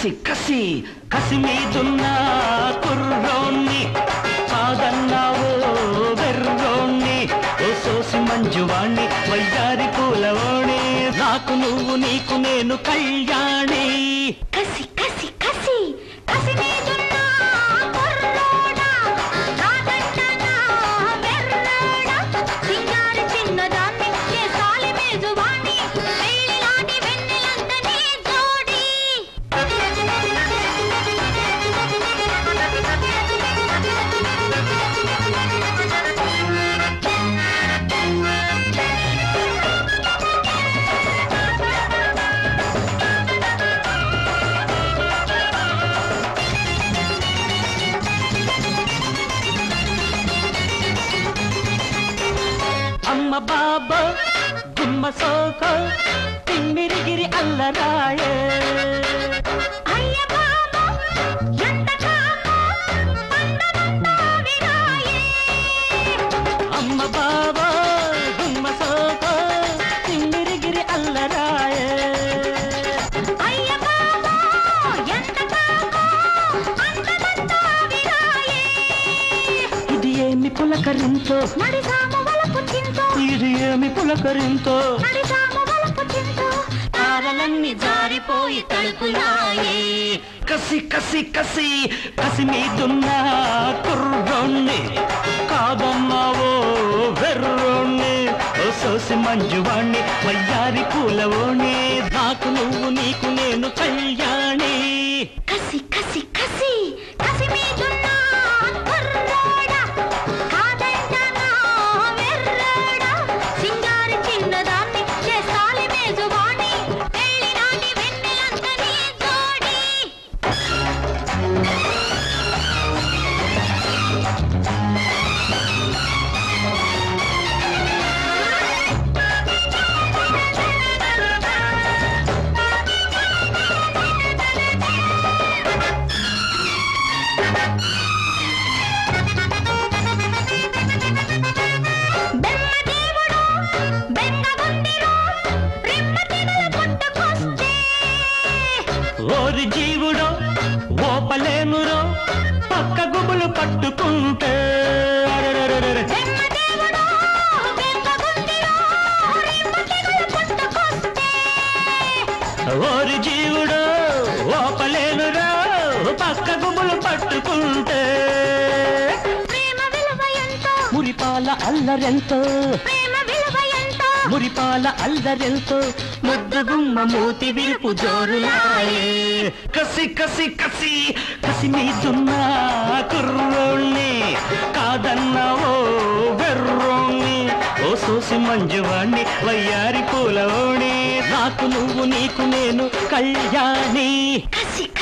కసి కసి కసి మీదున్న కుర్రోణ్ణి కాదన్నావో వెర్రోణ్ణి ఓ సోసి మంజువాణ్ణి వయ్యారి పూలవోణి నాకు నువ్వు నీకు నేను కళ్యాణి కసి కసి కసి కసి మీదున్న కుర్రోడా కాదన్నానా వెర్రోడా సింగారి చిన్నదాన్ని చేసాలి మేజువాణి వేలిలాంటి వెన్నెలంత నీ జోడి అమ్మ బాబా గుమ్మ సోకో తిమ్మిరిగిరి అల్లరాయే అయ్య బాబా ఎంత కామో పండనంతా విరాయే అమ్మ బాబా గుమ్మ సోకో తిమ్మిరిగిరి అల్లరాయే అయ్య బాబా ఎంత కామో పండనంతా విరాయే ఇది ఏమి పులకరింతో నడిసాము వలపు చింతో ఇది ఏమి పులకరింతో నడిసాము వలపు చింతో తారలన్నీ జారిపోయి తలుపులాయే కసి కసి కసి కసి మీదున్న కుర్రోణ్ణి కాదన్నావో వెర్రోణ్ణి ఓ సోసి మంజువాణ్ణి వయ్యారి పూలవోణి నాకు నువ్వు నీకు నేను కళ్యాణి కసి కసి కసి కసి మీదున్న కుర్రోడా కాదంటానా వెర్రోడా సింగారి చిన్నదాన్ని చేసాలి మేజువాణి వెళ్ళినాటి వెన్నెలంత నీ జోడి బెమ్మదేవుడు బెంగగుండిరో రెమ్మ తెగల పుట్టుకొస్తే ఓరి జీవుడో ఓపలేనురో పక్క గుబులు పట్టుకుంటే అరెరెరెరెరె. బెమ్మదేవుడు బెంగగుండిరో రెమ్మ తెగల పుట్టుకొస్తే ఓరి జీవుడో ఓపలేనురో పక్క గుబులు పట్టుకుంటే ప్రేమ విలువ ఎంతో మురిపాల అల్లరెంతో ప్రేమ విలువ ఎంతో మురిపాల అల్లరెంతో ముద్దు గుమ్మ మూతి విరుపు జోరులాయే కసి కసి కసి కసి మీదున్న కుర్రోణ్ణి కాదన్నావో వెర్రోణ్ణి ఓ సోసి మంజువాణ్ణి వయ్యారి పూలవోణి నాకు నువ్వు నీకు నేను కళ్యాణి కసి